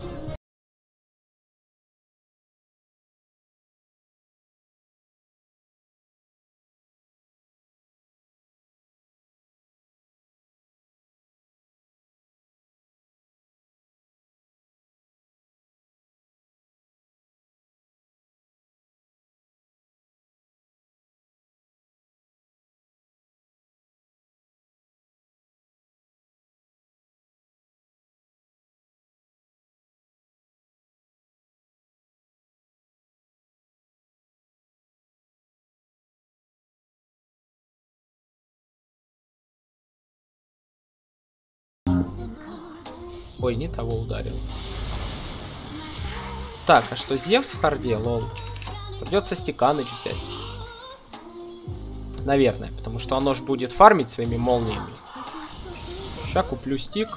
Ой, не того ударил. Так, а что, Зевс в харде? Лол. Придется Стиканыч взять. Наверное, потому что оно же будет фармить своими молниями. Сейчас куплю стик.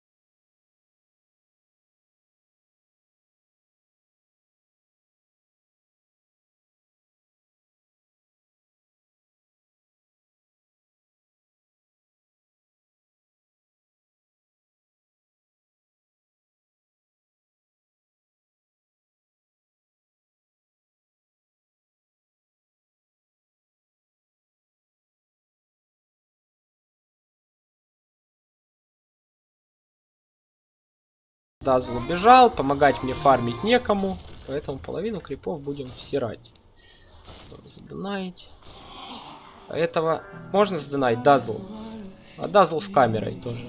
Дазл убежал, помогать мне фармить некому, поэтому половину крипов будем всирать. Задонать. А этого можно задонать? Дазл. А Дазл с камерой тоже.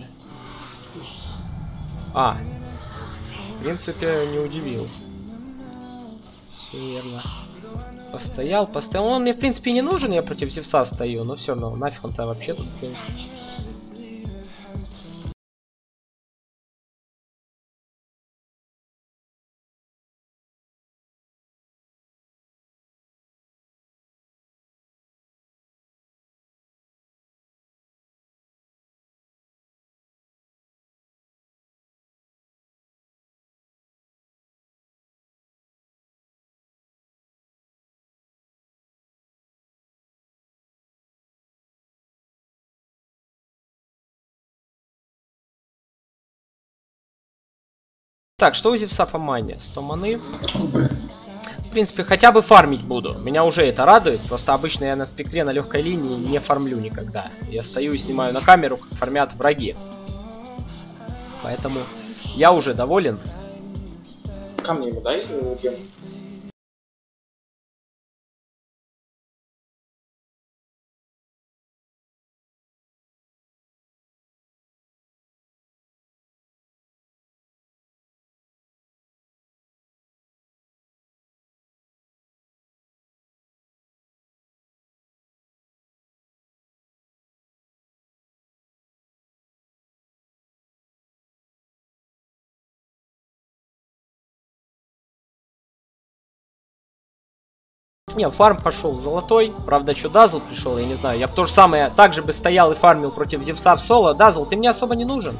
А. В принципе, не удивил. Все верно. Постоял. Он мне, в принципе, не нужен, я против Зевса стою, но все равно, нафиг он-то вообще тут был. Так, что у Зевса по мане? 100 маны. В принципе, хотя бы фармить буду. Меня уже это радует. Просто обычно я на спектре на легкой линии не фармлю никогда. Я стою и снимаю на камеру, как фармят враги. Поэтому я уже доволен. Камни ему дай, убьем. Не, фарм пошел золотой. Правда, что Дазл пришел, я не знаю. Я бы то же самое так же бы стоял и фармил против Зевса в соло. Дазл, ты мне особо не нужен.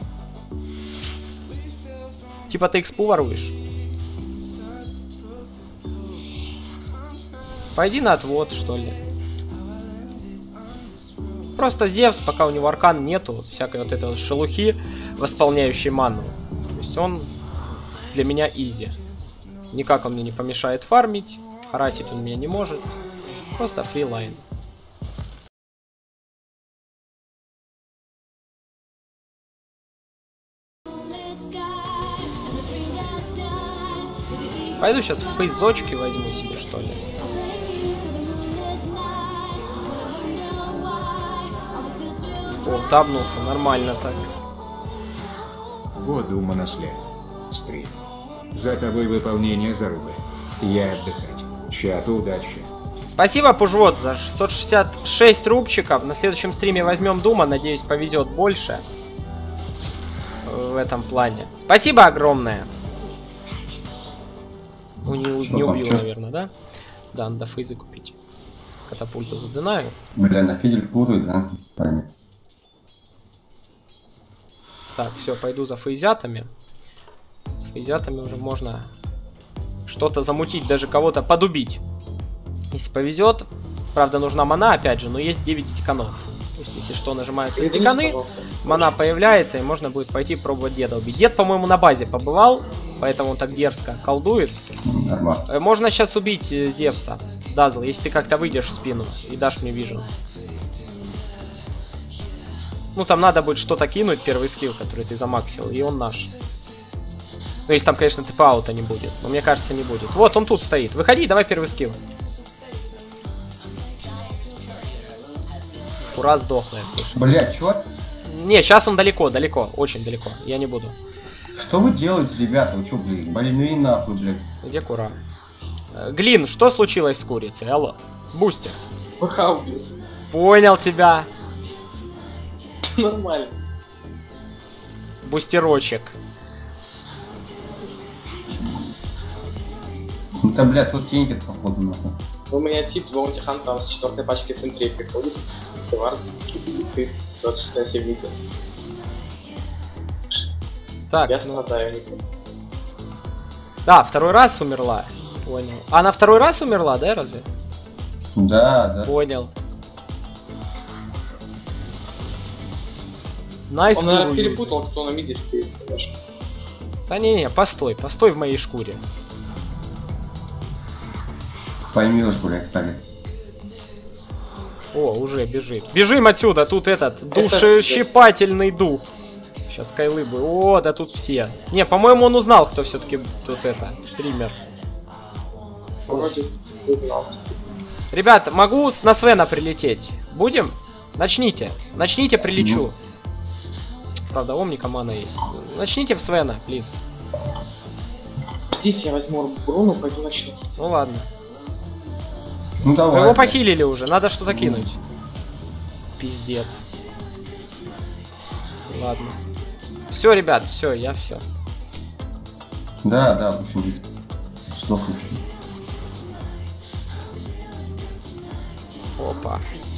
Типа ты экспу воруешь. Пойди на отвод, что ли. Просто Зевс, пока у него аркан нету, всякой вот этой вот шелухи, восполняющей ману. То есть он для меня изи. Никак он мне не помешает фармить. Харасить он меня не может. Просто фрилайн. Пойду сейчас в фейзочки возьму себе, что ли. О, табнулся, нормально так. Вот дума на след. Стрим. За тобой выполнение зарубы. Я отдыхать. Чату удачи. Спасибо, Пужвот, за 666 рубчиков. На следующем стриме возьмем Дума. Надеюсь, повезет больше в этом плане. Спасибо огромное. Не убил, наверное, да? Да, надо фейзы купить. Катапульту задынаю. Бля, на фидель путают, да? Правильно. Так, все, пойду за фейзятами. С фейзятами уже можно что-то замутить, даже кого-то подубить. Если повезет. Правда, нужна мана, опять же, но есть 9 стиканов. То есть, если что, нажимаются стиканы, мана появляется, и можно будет пойти пробовать деда убить. Дед, по-моему, на базе побывал. поэтому он так дерзко колдует. Нормально. Можно сейчас убить Зевса, Дазл, если ты как-то выйдешь в спину и дашь мне вижен. Ну там надо будет что-то кинуть, первый скилл, который ты замаксил, и он наш. Ну если там, конечно, ТП-аута не будет, но мне кажется, не будет. Вот, он тут стоит. Выходи, давай первый скилл. Ура, сдохла, я слышу. Блять, чё? Не, сейчас он далеко, очень далеко. Я не буду. Что вы делаете, ребята? Вы чё, блин? Блин, ну и нахуй, блядь. Где Кура? Глин, что случилось с курицей? Алло. Бустер. ПХ убил. Понял тебя. Нормально. Бустерочек. Это, блядь, тут тенькет, походу, нахуй. У меня тип в Bounty Hunter с 4-й пачки центрей приходит. Товар. Ты 26 видео. Так, Я ну, страдаю, Нику. да, второй раз умерла. Понял. Она второй раз умерла, да, разве? Да, да. Понял. Найс, Он, Куру наверное, юзер. перепутал, кто на миде стоит, конечно. Да не, постой в моей шкуре. Поймешь, блядь, Сталин. О, уже бежит. Бежим отсюда, тут этот душещипательный дух. Сейчас кайлы бы. О, да тут все. Не, по-моему, он узнал, кто все-таки тут это, стример. Вроде узнал. Ребят, могу на Свена прилететь? Будем? Начните. Начните, прилечу. Правда, омника мана есть. Начните в Свена, плиз. Здесь я возьму Бруну, пойду начну. Ну ладно. Ну Вы давай. его похилили уже, надо что-то кинуть. Пиздец. Ладно. Все, ребят, все, я все. Да, да, в общем, что слушай. Опа.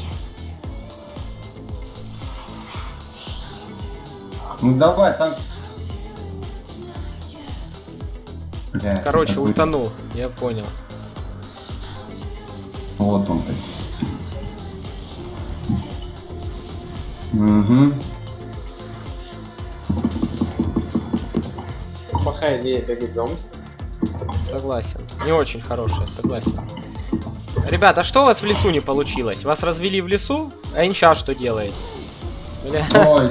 Ну давай, там... Бля, Короче, какой-то- утонул, я понял. Вот он. Угу. Плохая идея бегать дом. Согласен. Не очень хорошая, согласен. Ребята, а что у вас в лесу не получилось? Вас развели в лесу? А Инча что делает? Бля. Ой,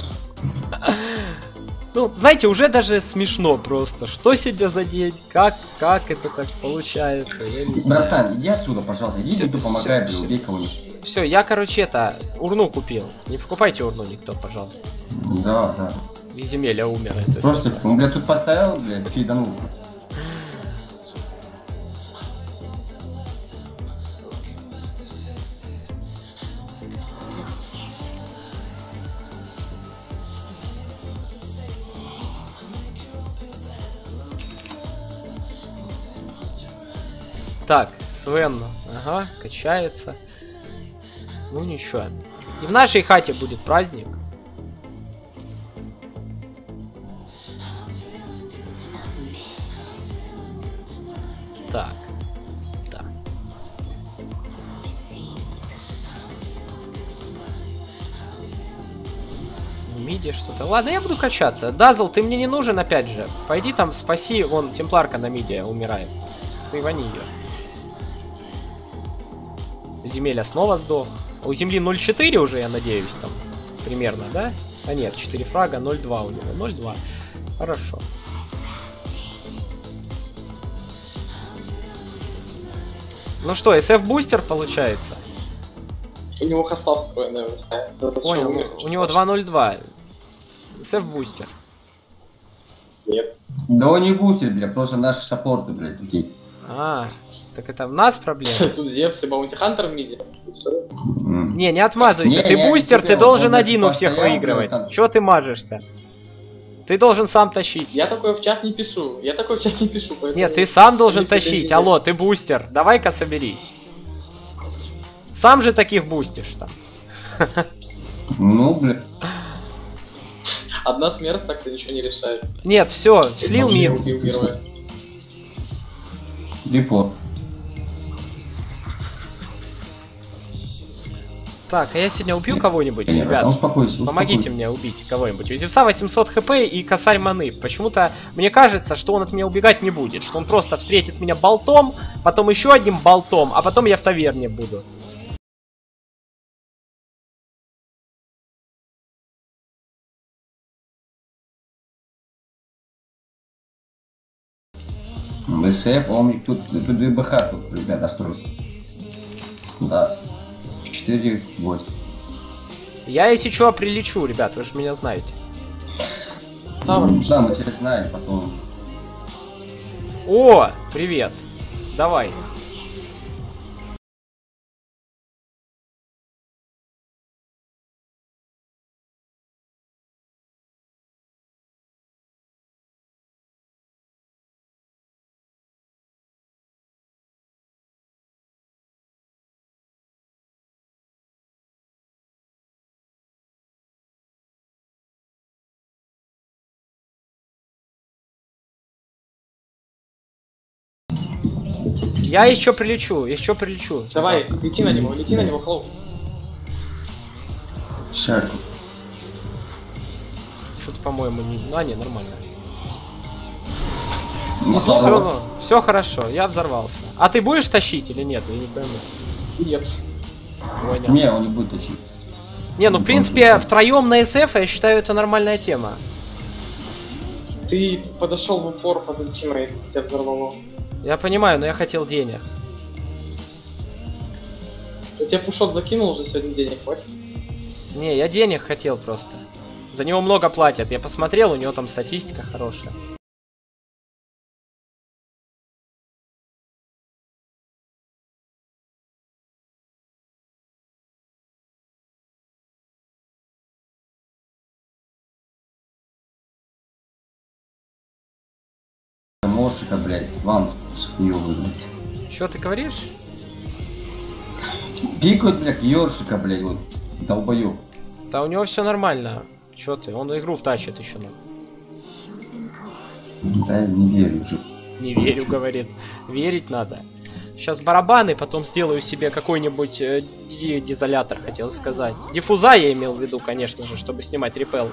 Ну, знаете, уже даже смешно просто. Что сегодня за день? Как это так получается? Я не знаю. братан, иди отсюда, пожалуйста. Иди, Всё, иду помогай, всё, блин, убей кого-нибудь. Все, я, короче, это, урну купил. Не покупайте урну никто, пожалуйста. Да, да. Земеля умер, это Просто, всё. он, блядь, тут поставил, блядь, фиданул. Так, Свен, ага, качается. Ну ничего. И в нашей хате будет праздник. Так. Так. В миде что-то. Ладно, я буду качаться. Дазл, ты мне не нужен опять же. Пойди там спаси, вон, темпларка на миде умирает. Сейвани ее. Земеля снова сдох. У земли 0.4 уже, я надеюсь, там. Примерно, да? А нет, 4 фрага, 0.2 у него. 0.2. Хорошо. Ну что, SF-бустер получается? У него хоста встроенная. Понял, у него 2.02. SF-бустер. Нет. Да он не бустер, блядь, просто наши саппорты, блядь, такие. А, так это в нас проблема? Тут Зевс и Баунти Хантер в миде. Не, не отмазывайся. Не, Ты не, бустер, не ты успел. должен Он один у всех постоянно выигрывать. там. Чего ты мажешься? Ты должен сам тащить. Я такое в чат не пишу. Поэтому... Нет, ты сам должен Если ты тащить. видишь- Алло, ты бустер. Давай-ка соберись. Сам же таких бустишь там. Ну, блядь. Одна смерть так-то ничего не решает. Нет, все, слил Я мид. убил героя. Репорт. Так, а я сегодня убью кого-нибудь, Нет, ребят? успокойся, Помогите мне убить кого-нибудь. У Зевса 800 хп и косарь маны. Почему-то мне кажется, что он от меня убегать не будет. Что он просто встретит меня болтом, потом еще одним болтом, а потом я в таверне буду. ДСФ, омник, тут 2 БХ, тут, ребят, осторожно. Да. 4 гвоздь. Я, если что, прилечу, ребят, вы же меня знаете. Да, мы тебя знаем, потом. О, привет. Давай. Я еще прилечу. Давай, лети на него, хлоп. Шарку. Что-то, по-моему, не... А, не, нормально. Здорово. Все хорошо, я взорвался. А ты будешь тащить или нет? Я не пойму. Нет. Понял. Не, он не будет тащить. Не, ну в принципе, втроем на СФ, я считаю, это нормальная тема. Ты подошел в упор под ультимейт, тебя взорвало. Я понимаю, но я хотел денег. Я тебе пушот закинул уже сегодня денег, хватит? Не, я денег хотел просто. За него много платят. Я посмотрел, у него там статистика хорошая. Мошика, блядь, вам хуёвый, блядь. Что ты говоришь? Пикают, блядь, ёршика, блядь, вот, долбоёб. Да у него все нормально. Че ты? Он игру втащит еще. Да, не верю уже. Не верю, говорит. Верить надо. Сейчас барабаны, потом сделаю себе какой-нибудь дизолятор, хотел сказать. Диффуза я имел в виду, конечно же, чтобы снимать репел.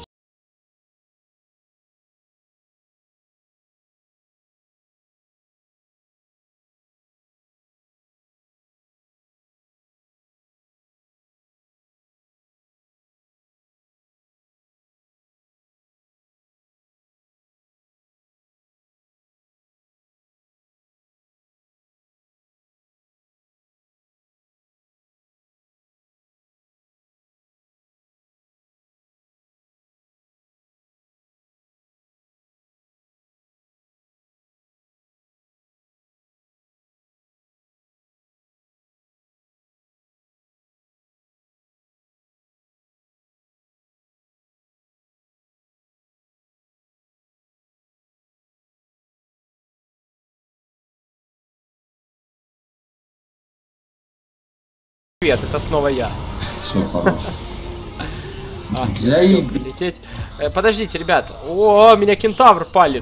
Привет, это снова я. Все, хорош. А, Я успел и- прилететь. Подождите, ребят. О, меня кентавр палит.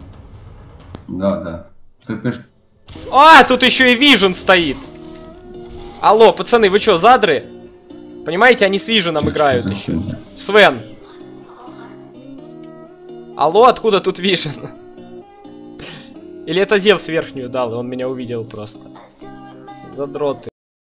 Да. Ты пишешь, А, тут еще и Вижен стоит. Алло, пацаны, вы что, задры? Понимаете, они с Виженом играют еще. Свен. Алло, откуда тут Вижен? Или это Зевс верхнюю дал, и он меня увидел просто. Задроты.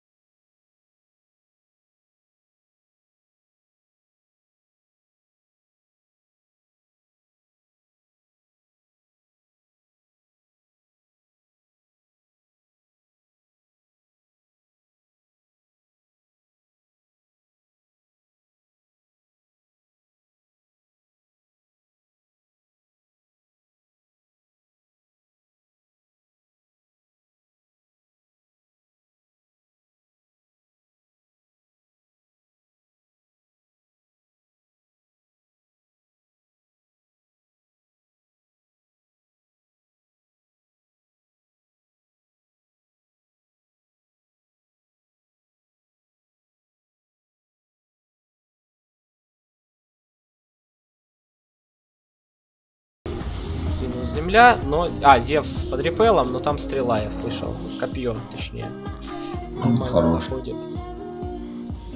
Минус земля, но... А, Зевс под репелом, но там стрела, я слышал. Копье, точнее. Нормально Хорош. заходит.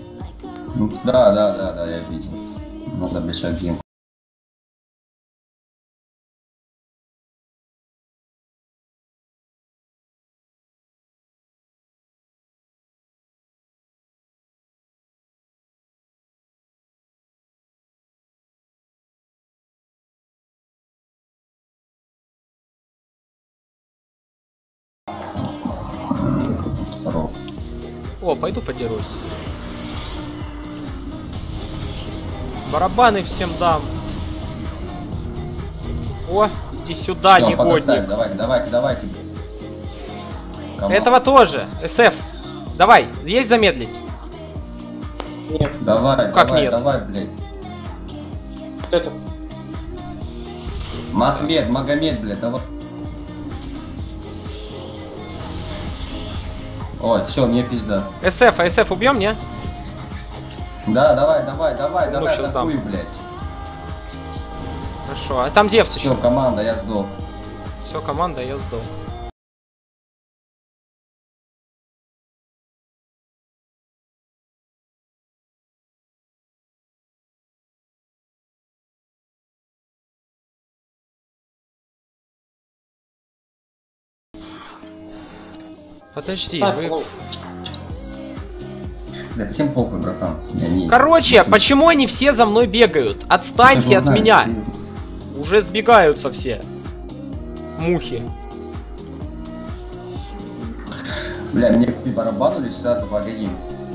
Ну, да, я видел. Надо бежать гейм. Здорово. О, пойду подерусь. Барабаны всем дам. О, иди сюда, Всё, негодник. подоставь, давайте. Команда. Этого тоже. СФ. Давай, есть замедлить? Нет, Давай, Как нет? давай, блядь. кто это? Магомед, блядь, давай. Ой, все, мне пизда. СФ убьем, не? Да, давай, щас дам. атакуй, блядь. Хорошо, а там Зевс Все, еще. команда, я сдох. Все, команда, я сдох. Подожди, Так, вы... ну, Блядь, всем похуй, братан. Короче, почему они все за мной бегают? Отстаньте от меня. Уже сбегаются все. Мухи. Бля, мне по барабану лишь сразу погоди.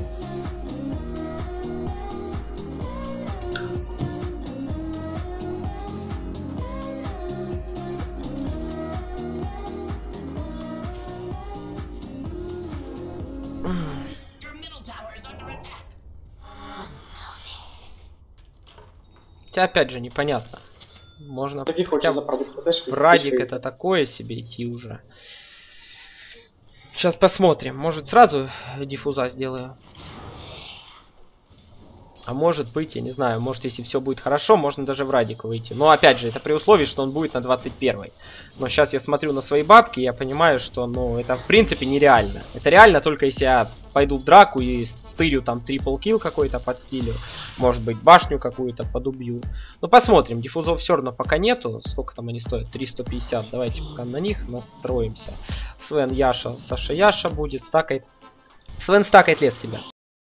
Хотя опять же непонятно. Можно какие хотя хочешь за продукты? Знаешь, в Радик какие это такое себе идти уже. Сейчас посмотрим. Может сразу диффуза сделаю. А может быть, я не знаю, может если все будет хорошо, можно даже в Радик выйти. Но опять же, это при условии, что он будет на 21. Но сейчас я смотрю на свои бабки, и я понимаю, что ну это в принципе нереально. Это реально только если я пойду в драку и стырю там трипл килл какой-то под стилю. Может быть башню какую-то подубью. Ну посмотрим, диффузов все равно пока нету. Сколько там они стоят? 350. Давайте пока на них настроимся. Свен Яша, Саша Яша будет. Стакает. Свен стакает лес себя.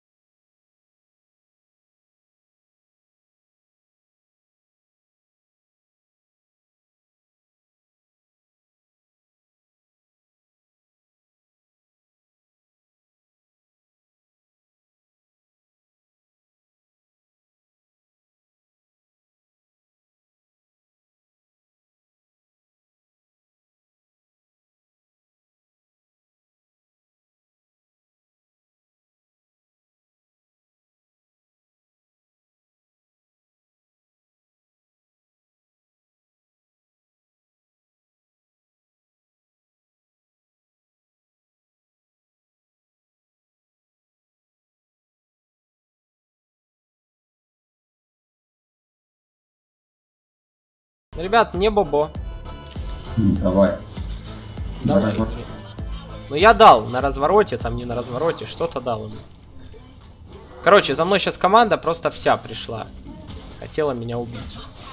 Ребят, не бобо. Давай. Давай. Ну я дал на развороте, там не на развороте, что-то дал ему. Короче, за мной сейчас команда просто вся пришла. Хотела меня убить.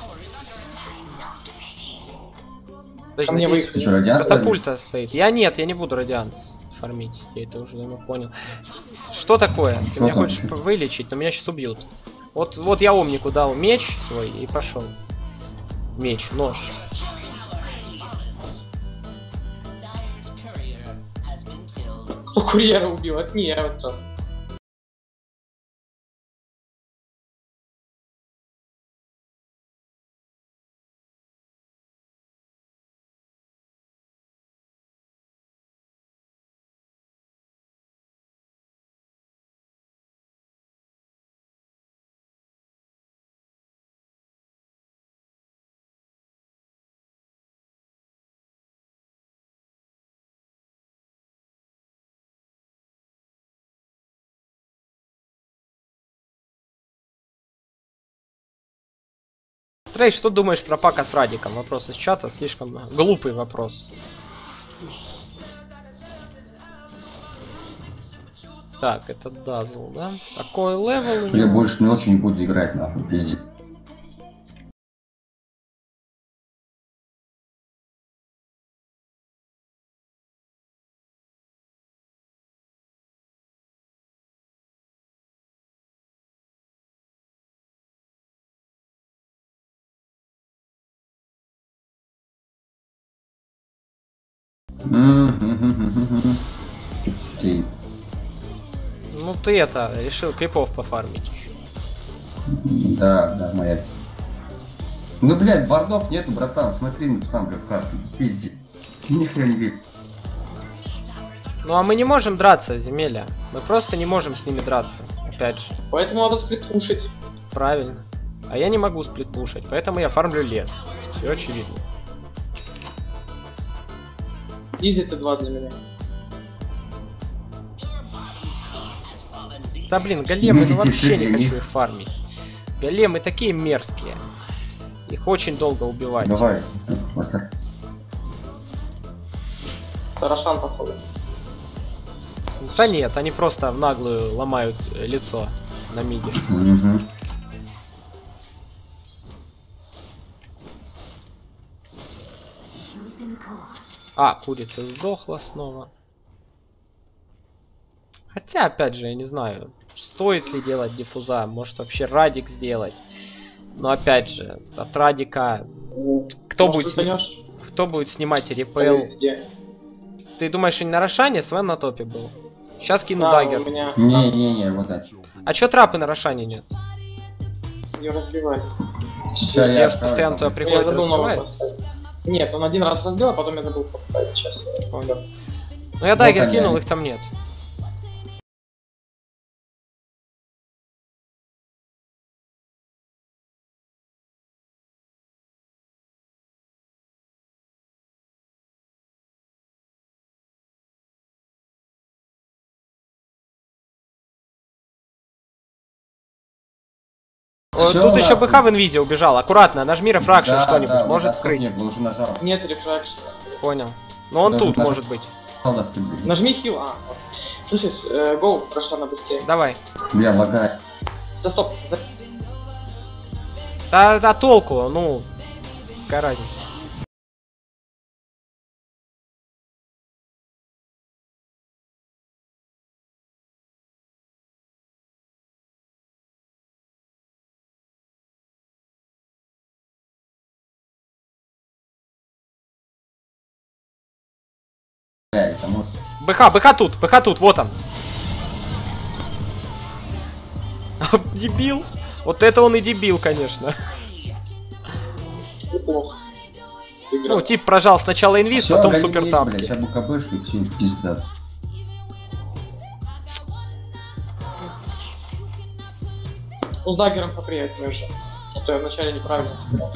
Подожди, мне надеюсь, выехали. Ты что, радианс катапульта стоит. Я не буду радианс фармить. Я это уже давно понял. Что такое? Ты Что меня там? хочешь вылечить, но меня сейчас убьют. Вот я умнику дал меч свой и пошел. Меч, нож. Кто курьера убил? Это не я, вот. Стрей, что думаешь про пака с Радиком? Вопрос из чата, слишком глупый вопрос. Так, это Дазл, да? Какой левел у Я него? больше не очень буду играть, нахуй, пиздец. Ты. Ну ты это, решил крипов пофармить еще. Да, моя. Ну, блядь, бардов нету, братан, смотри, ну, сам как карту, пиздец. Ни хрена не видно. Ну а мы не можем драться, земеля. Мы просто не можем с ними драться. Опять же. Поэтому надо сплитпушить. Правильно. А я не могу сплитпушить, поэтому я фармлю лес. Все очевидно. Изи Т2 для меня. Да блин, големы, ну Видите, вообще не для хочу них. их фармить. Големы такие мерзкие. Их очень долго убивать. Давай, поставь. Тарашан, походу. Да нет, они просто в наглую ломают лицо на миде. Угу. А, курица сдохла снова. Хотя, опять же, я не знаю, стоит ли делать диффуза, может вообще радик сделать. Но опять же, от радика... Кто будет, кто будет снимать репел? Где? Ты думаешь, не на Рошане? Свен на топе был. Сейчас кину Да, дагер. у меня... Не, вот это. А чё трапы на Рошане нет? Ее разбивать. Сейчас Здесь постоянно туда Я приходит и забыл новый разбивает. поставить. Нет, он один раз разбил, а потом я забыл поставить. Сейчас. Понял. Ну я дагер Вот кинул, они. их там нет. О, Всё, тут еще нахуй. БХ в инвизе убежал. Аккуратно, нажми рефракшн Да, что-нибудь, да, может вот скрыть. нет, уже нажал. Нет рефракшена. Понял. Но он Да, тут да. может быть. Холодно, блин. Нажми хил. А, вот. Слушай, гоу, Рошана быстрее. Давай. Бля, лагает. Да стоп. Да толку, ну. Какая разница. Бля, это может... БХ тут, вот он. Дебил. Вот это он и дебил, конечно. Неплохо. Ну, тип прожал сначала инвиз, Всё, потом гони, супер блядь, тапки. сейчас БКБшку, все, пизда. Ну, с даггером поприятнее уже. А то я вначале неправильно сыграл.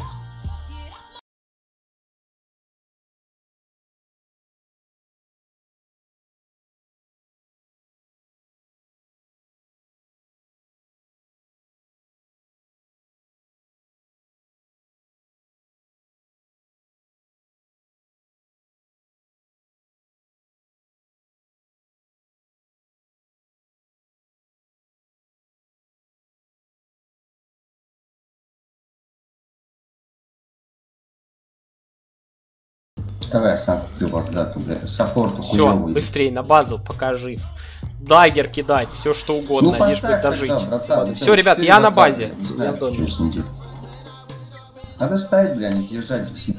Давай сам ты вардату, бля. Саппорту Все, хуёвый. быстрей на базу, пока жив. Дагер кидать, все что угодно, Ну, лишь бы поставь дожить. тогда, братан, Все, ребят, четыре я на братана, базе. не Я знаю, в доме. что с ним делать. Надо ставить, бля, не держать все.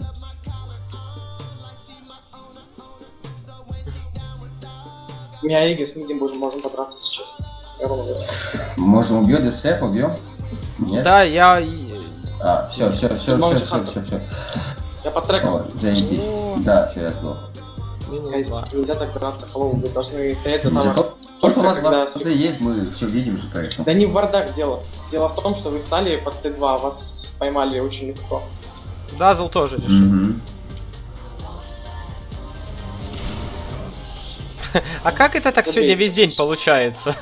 У меня Иги с Мидим можем подраться сейчас. Я ровно. Можем убьем ДСФ, убьем? Нет? Да, я... А, все. Я под треком. О, заебись. О. Да, все, я сдох. Минус 2. Нельзя так драться, Хэллоу, вы должны стоять за Зато там. то, Только что у нас когда- когда есть, мы все видим же, поэтому. Да не в вардах дело. Дело в том, что вы стали под Т2, а вас поймали очень легко. Дазл тоже лишил. Мгм. А как это так сегодня весь день получается?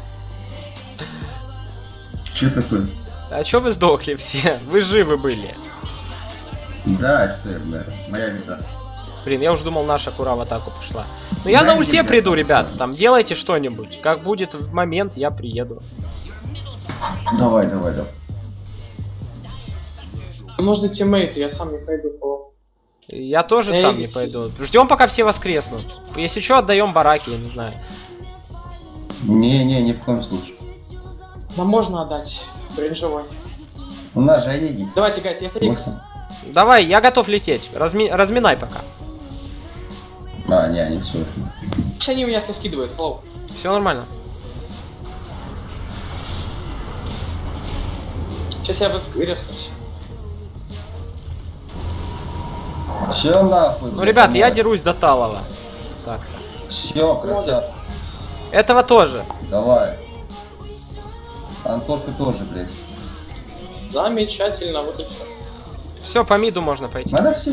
Че такое? А чё вы сдохли все? Вы живы были. Да, что я, бля, моя беда. Блин, я уже думал, наша Кура в атаку пошла. Ну я на ульте приду, ребят. Там делайте что-нибудь. Как будет в момент, я приеду. Давай, давай, давай. Можно тиммейт, я сам не пойду по... Я тоже сам не пойду. Ждем, пока все воскреснут. Если что, отдаем бараки, я не знаю. Не, ни в коем случае. Нам можно отдать. Бринжевой. У нас же Олеги. Давайте, гайс, я Олег. Давай, я готов лететь. Разминай пока. А, не все. Сейчас они меня все скидывают, флоу. Все нормально. Сейчас я резкусь. Все нахуй. Ну, ребят, я дерусь до Талова. Так-то. Все, красавчик. Этого тоже. Давай. Антошка тоже, блядь. Замечательно, вот и все. Все, по миду можно пойти. Надо все.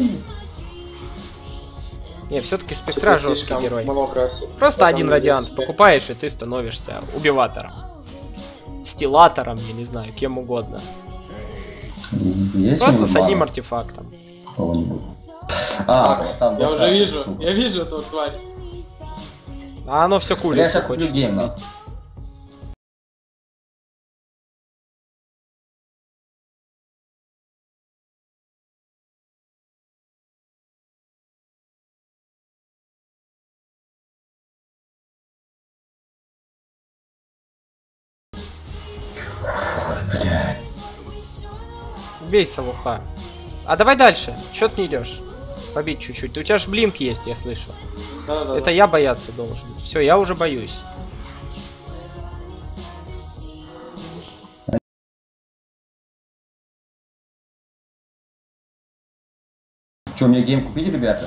Не, все-таки Спектра жесткий герой. Много Просто один радианс покупаешь, и ты становишься убиватором. Стилатором, я не знаю, кем угодно. Есть Просто с одним артефактом. Там я уже вижу, я вижу эту тварь. А оно все кулит, Я хочет гейм, убить. Бей, Салуха. А давай дальше. Чё ты не идешь? Побить чуть-чуть. У тебя же блинк есть, я слышал. Да. Это я бояться должен. Все, я уже боюсь. Че, мне гейм купить, ребята?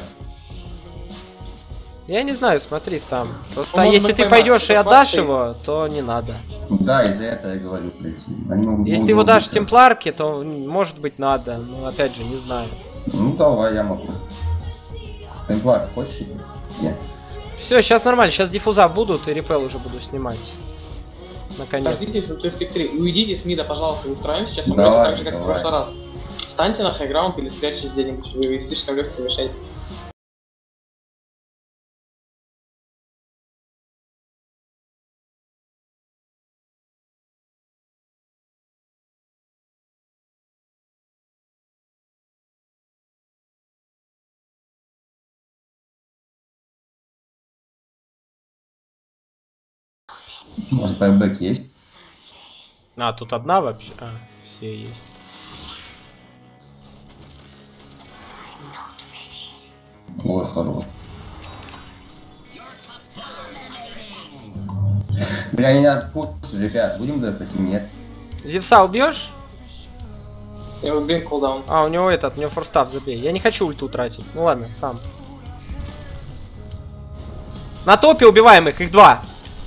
Я не знаю, смотри сам. Просто Ну, если можно ты поймать, пойдешь и это отдашь факты. его, то не надо. Да, из-за этого я говорю, блядь. Если ты его дашь темпларке, то может быть надо. Но опять же, не знаю. Ну давай, я могу. Темплар, хочешь? Нет. Все, сейчас нормально, сейчас диффуза будут, и репел уже буду снимать. Наконец. Подождите, то есть спектри. Уйдите с мида, пожалуйста, устроим сейчас. Давай, Так же, как в прошлый раз. Встаньте на хайграунд или спрячьтесь где-нибудь. Вы слишком легкий мишень. Может, байбек есть? А, тут одна вообще? А, все есть. Ой, хорош. Бля, не надо пушить, ребят, будем дэпать? Нет. Зевса убьешь? Я его блин кулдаун. А, у него у него форстав забей. Я не хочу ульту тратить. Ну ладно, сам. На топе убиваем их 2.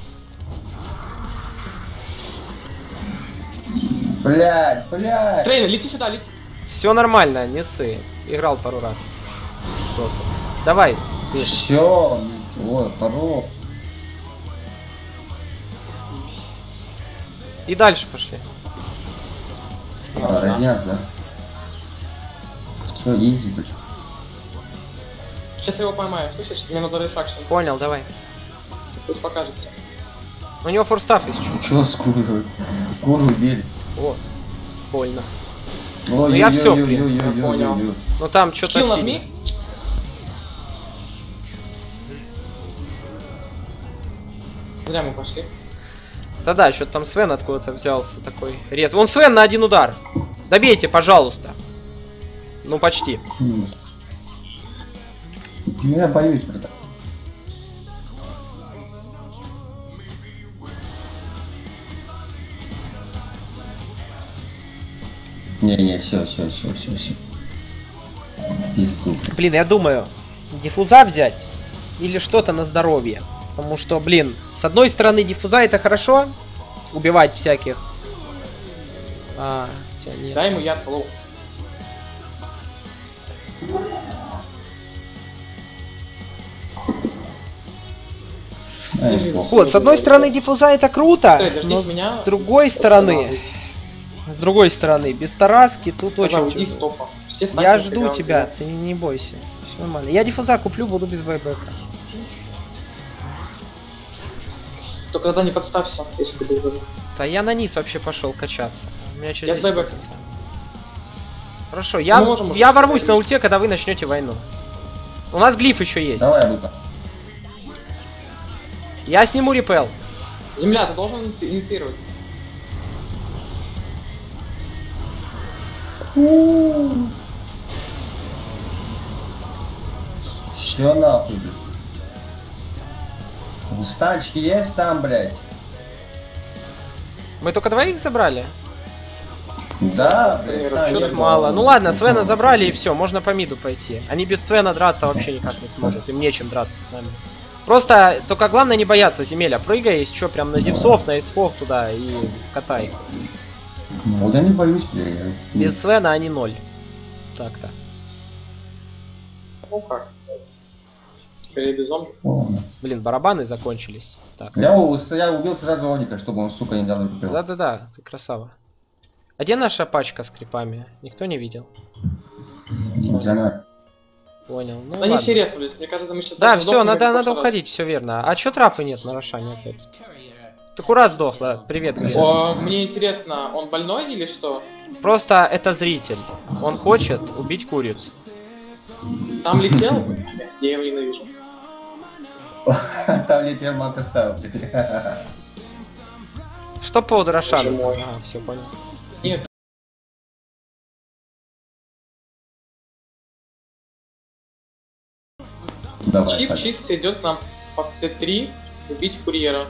Блядь. Трейнер, лети сюда, лети. Все нормально, не ссы. Играл пару раз. Просто. Давай. Все, ой, хорош. И дальше пошли. Родняк, да? Все, изи, блядь. Сейчас я его поймаю, слышишь? Мне надо рефракшн. Понял, давай. Пусть покажется. У него форстав есть чуть. Чё с курой? Куру убили. О, больно. Ну я всё, в принципе, понял. Ну там что-то Скилл сильно. нажми. Зря мы пошли. Да, что-то там Свен откуда-то взялся такой рез. Вон Свен на 1 удар. Добейте, пожалуйста. Ну почти. Ну, я боюсь, братан. Не, все. Пизду. Блин, я думаю, диффуза взять или что-то на здоровье. Потому что, блин, с одной стороны диффуза это хорошо, убивать всяких. А, тебя нет. Дай ему яд флоу. Вот, с одной стороны диффуза это круто, Стой, дождись но меня. с другой стороны, без тараски тут Давай, очень уйди с тяжело. топа. Все Я станки жду играем тебя, за- ты не бойся. Все нормально. Я диффуза куплю, буду без байбека. Только тогда не подставься, если ты будешь. Да я на низ вообще пошел качаться. У меня Я через с байбеком. Хорошо, Мы я можем ворвусь уже на ульте, когда вы начнете войну. У нас глиф еще есть. Давай, Лука. Я сниму репел. Земля, ты должен инициировать. Все нахуй, блядь. Устальчики есть там, блядь? Мы только двоих забрали? Да, блядь. Что-то там Что-то нет, мало. ну, Ну ладно, ну, Свена ну, забрали и все, можно по миду пойти. Они без Свена драться вообще никак не смогут, им нечем драться с нами. Просто, только главное не бояться земеля. Прыгай, если что, прям на зевсов, на эсфов туда и катай. Вот я не боюсь, блядь. Без Свена они 0. Так-то. Ну как? Скорее без зомби. Ладно. Блин, барабаны закончились. Так. Я убил сразу Оника, чтобы он, сука, не дал купил. Да-да-да, ты красава. А где наша пачка с крипами? Никто не видел. Замер. Понял. Ну Они ладно. все резнулись, мне кажется, мы сейчас... Да, даже все, сдохнем, надо, как в надо прошлый раз. уходить, все верно. А чё трапы нет на Рошане опять? Так ура сдохла. Привет, Глеб. О, мне интересно, он больной или что? Просто это зритель. Он хочет убить курицу. Там летел? Я его ненавижу. Там летел манка ставил. Что по поводу Рошана? Боже мой. А, все понял. Нет, Давай, чип Паш. чисто идет нам по Т3 убить курьера.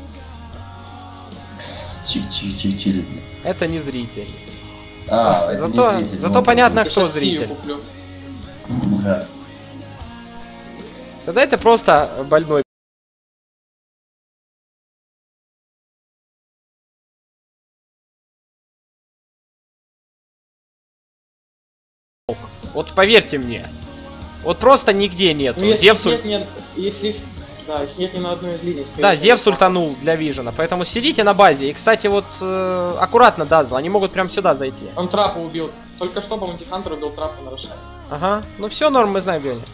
Чик-чик-чик-чик. Это не зритель. А, это не Зато, зритель, зато ну, понятно, Я кто щас Сию зритель. куплю. Да. Тогда это просто больной. Вот поверьте мне. Вот просто нигде нету. Ну, если Зевс нет, нет, если... Да, если нет ни на одной из линий. Да, скорее Зевс всего, ультанул для Вижена, поэтому сидите на базе. И, кстати, вот аккуратно, Дазл, они могут прям сюда зайти. Он трапа убил. Только что, по-моему, Хантер убил трапа на Рошане. Ага, ну все норм, мы знаем, Биони.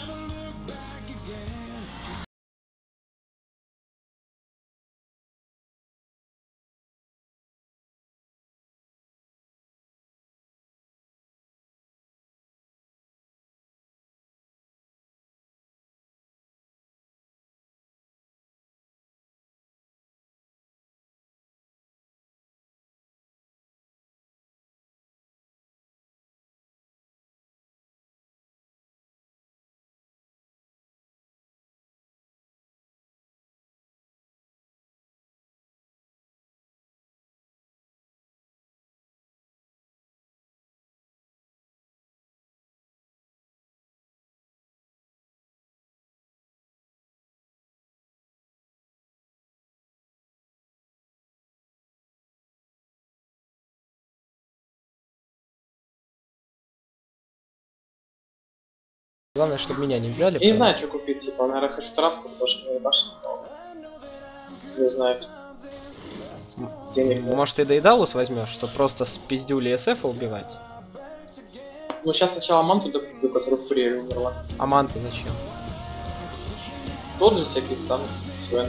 Главное, чтобы меня не взяли. Я не знаю, что купить, типа, наверное, хочу Тараску, потому что мне башня. Не знаю. Денег нет. Может, ты Дейдалус возьмешь, чтобы просто с пиздюли СФ убивать? Ну, сейчас сначала манту докуплю, которая в курьере умерла. А манта зачем? Тот же всякий стан, Свен.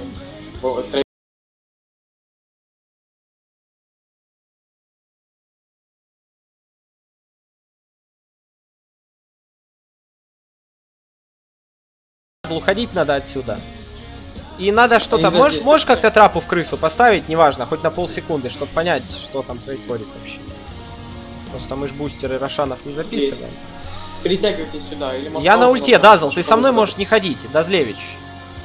Уходить надо отсюда. И надо что-то... Они Можешь, здесь. можешь как-то трапу в крысу поставить, неважно, хоть на полсекунды, чтобы понять, что там происходит вообще. Просто мы ж бустеры Рошанов не записываем. Перетягивайтесь сюда, или может... Я на паузу ульте, нажать, Дазл, ты чтобы со мной вы- можешь не ходить, Дазлевич.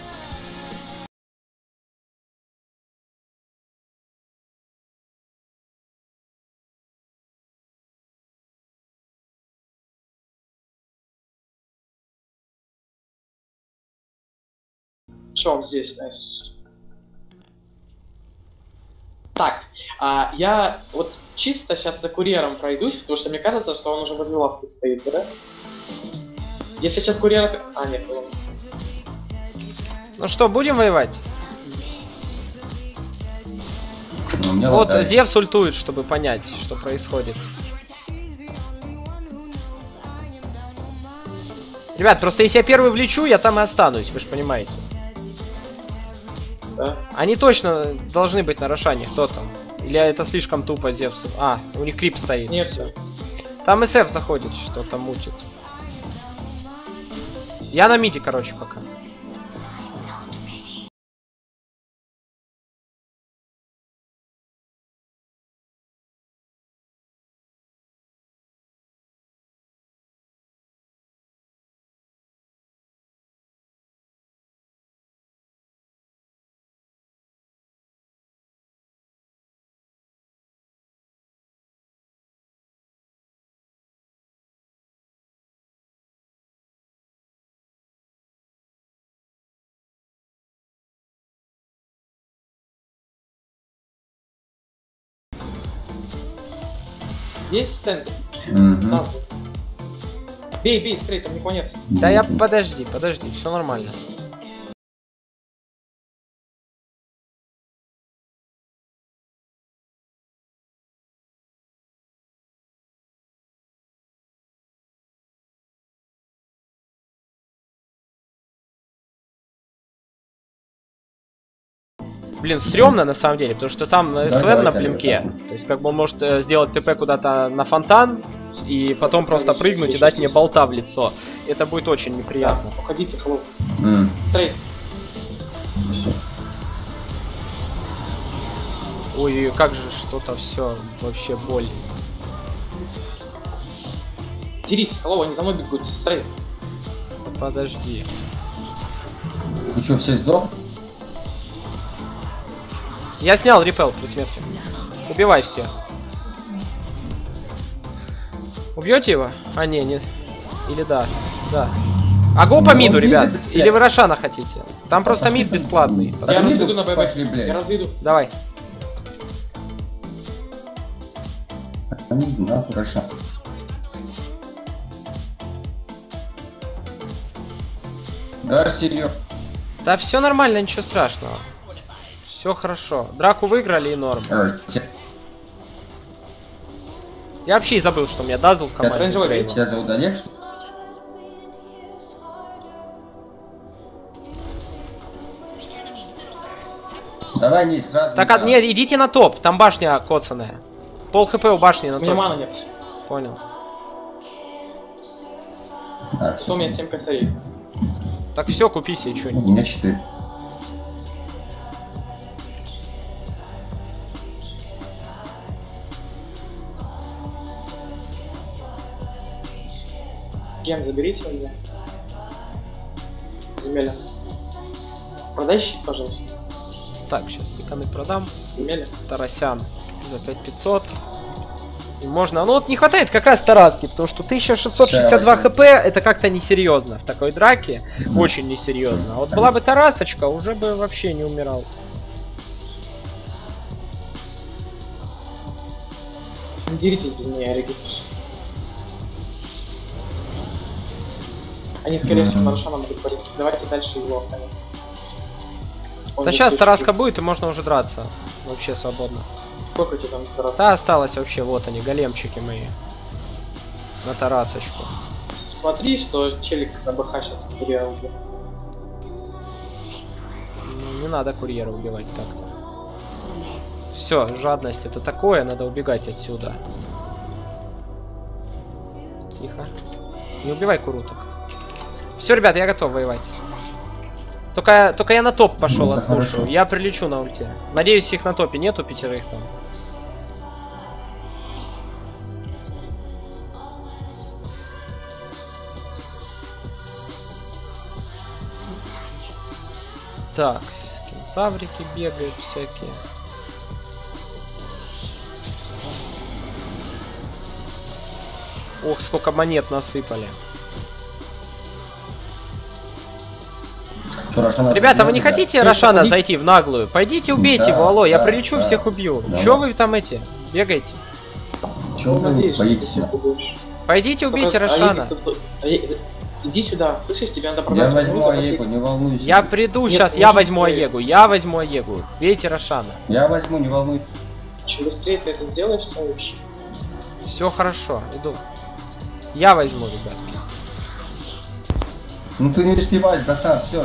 Всё, он здесь, найс. Так, я вот чисто сейчас за курьером пройдусь, потому что мне кажется, что он уже возле лавки стоит, да? Если сейчас курьер... А, нет, он... Ну что, будем воевать? Ну, мне Вот хватает. Зевс ультует, чтобы понять, что происходит. Ребят, просто если я первый влечу, я там и останусь, вы же понимаете. Да. Они точно должны быть на Рошане, кто там? Или это слишком тупо Зевсу? А, у них крип стоит. Нет. Всё. Там СФ заходит, что-то мутит. Я на миде, короче, пока. Есть центр? Мгм. Да. Бей, бей, стрей, там никого нет. Да я подожди, все нормально. Блин, стрёмно на самом деле, потому что там Свен на блинке. То есть как бы он может сделать ТП куда-то на фонтан и потом просто прыгнуть и дать мне болта в лицо. Это будет очень неприятно. Уходите, хлоп. М. Стрей. Ой, как же что-то все вообще боль. Дерись, хлоп, они за мной бегут. Стрей. Подожди. Ты что, все сдох? Я снял репел при смерти. Убивай всех. Убьете его? А, не. Или да. Да. А го по Ну, миду, он ребят. мид, Или вы Рошана хотите? Там просто Пошли мид ты. бесплатный. Да. Я Пошли, разведу на ББ. пошли, блядь. Я разведу. Давай. Да, хорошо. Да, серьезно. Да все нормально, ничего страшного. Все хорошо. Драку выиграли и норм. Я вообще и забыл, что у меня дазл в команде. Рейнджовый с Грейвом. Тебя зовут Олег, что ли? Давай не сразу. Так, нет, идите на топ, там башня коцаная. Пол хп у башни на У меня топ. мана нет. Понял. А, Что у меня 7 косарей? Так все, купи себе У что-нибудь. меня 4. Ген, заберите у меня. Земеля. Продай щит, пожалуйста. Так, сейчас стиканы продам. Земеля. Тарасян за 5500. И можно, ну вот не хватает как раз Тараски, потому что 1662 хп это как-то несерьезно в такой драке, очень несерьезно. А вот была бы Тарасочка, уже бы вообще не умирал. Не деритесь без меня, Регис. Они, скорее всего, на Рошана могут парить. Давайте дальше его оставим. Он Да не сейчас слышит. Тараска будет и можно уже драться. Вообще свободно. Сколько тебе там раз? Да, осталось вообще, вот они, големчики мои. На Тарасочку. Смотри, что челик на БХ сейчас курьера убьет. Ну, не надо курьера убивать так-то. Все, жадность это такое, надо убегать отсюда. Тихо. Не убивай куруток. Все, ребят, я готов воевать. Только я на топ пошел, Ну, это отпушу. хорошо. Я прилечу на ульте. Надеюсь, их на топе нету, 5 там. Так, кентаврики бегают всякие. Ох, сколько монет насыпали. Что, Рошана, Ребята, вы не да? хотите Ты Рошана походи. зайти в наглую? Пойдите убейте Да, его, алло, я да, прилечу, да, всех убью. да. Чё вы там эти? Бегаете? Чего вы Надеюсь, что ты боитесь? всех убьешь. Пойдите убейте Только Рошана. Иди сюда, слышишь, тебе надо Я продать. возьму круто, Аегу, не волнуйся. Я приду Нет, сейчас, не я очень возьму быстрее. Аегу, я возьму Аегу. Бейте Рошана. Я возьму, не волнуйся. Чем быстрее ты это сделаешь, тем лучше. Все хорошо, иду. Я возьму, ребятки. Ну ты не успеваешь, братан, все.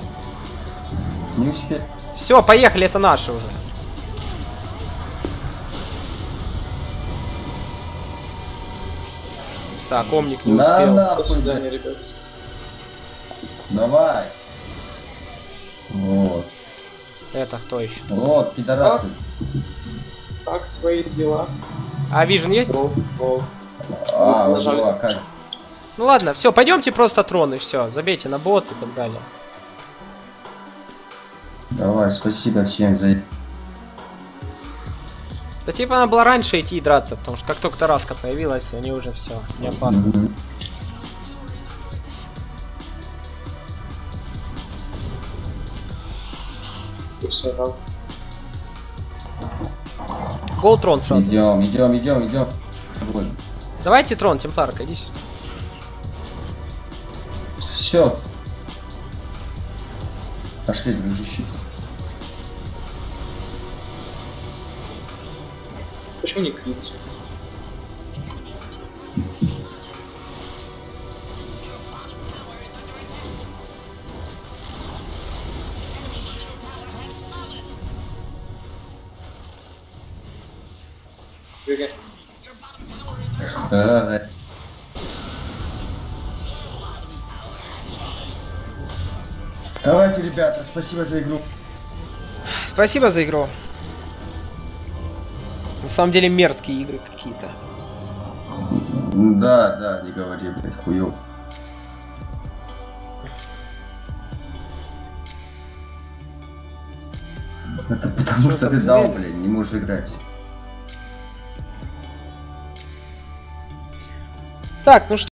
Не успел. Все, поехали, это наши уже. Так, Омник не успел. До нахуй, свидания, ребят. Давай. Вот. Это кто еще? Вот, пидорасы. Как твои дела? А Вижен есть? Гол. А, Нажали. вот, оказывается. Ну ладно, все, пойдемте просто трон и все. Забейте на бот и так далее. Давай, спасибо всем за... Да типа надо было раньше идти и драться, потому что как только Тараска появилась, они уже все, не опасно. Мгм. Все, да. Гол трон сразу. Идем. Вот. Давайте трон, Темпларка, иди сюда. Все. Пошли, дружище. Почему не крит? Прыгай. Да. Давайте, ребята, спасибо за игру. Спасибо за игру. На самом деле мерзкие игры какие-то. Да, не говори, блядь, хуёв. Это потому Что что там ты за дал, зверь? блин, не можешь играть. Так, ну что.